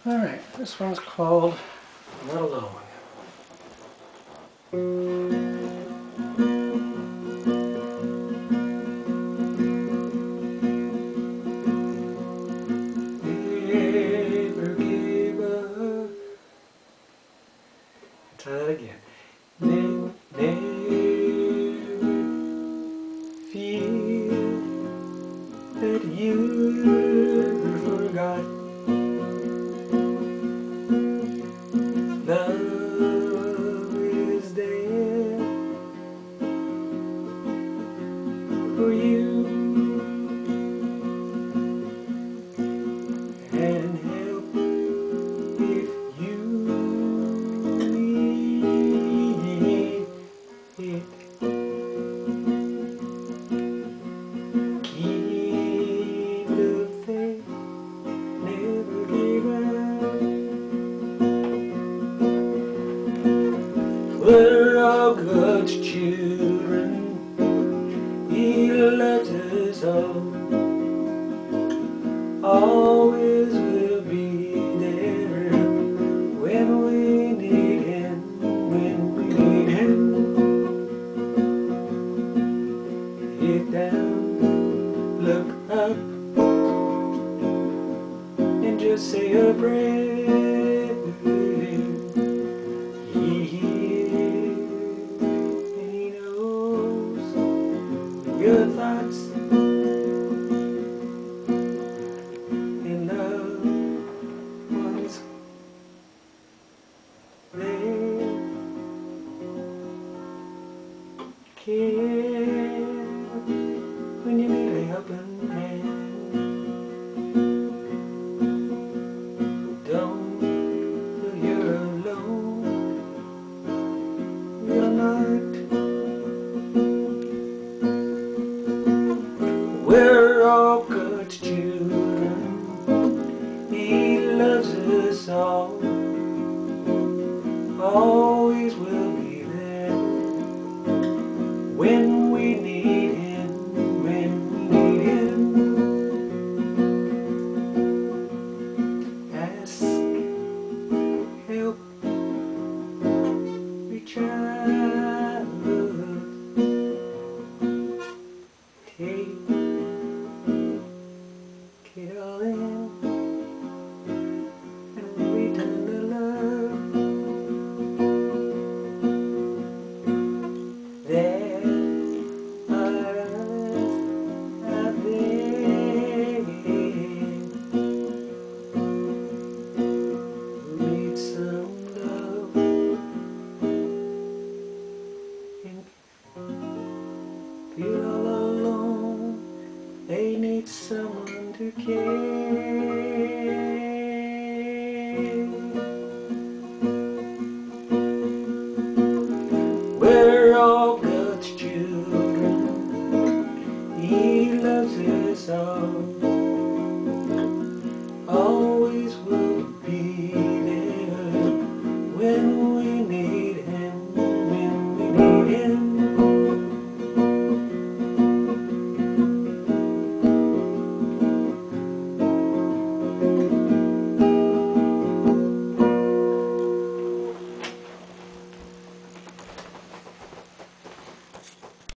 Alright, this one's called Not Alone. Never give up. Try that again. Never feel that you forgot. Love is there for you, and help if you need it. Keep the faith, never give up. We're all God's children. He loves us all. Always will be there when we need Him. When we need Him. Get down, look up, and just say a prayer. He hears and He knows your thoughts and loved ones there. Care when you need a helping hand. Don't feel you're alone. You're not. We're all God's children. He loves us all. Always will be there when we need Him. When we need Him. Ask, help, reach out, take it all in, and return the love. There are others out there who need some love and feel all alone. They need someone to care. We're all God's children. He loves us all.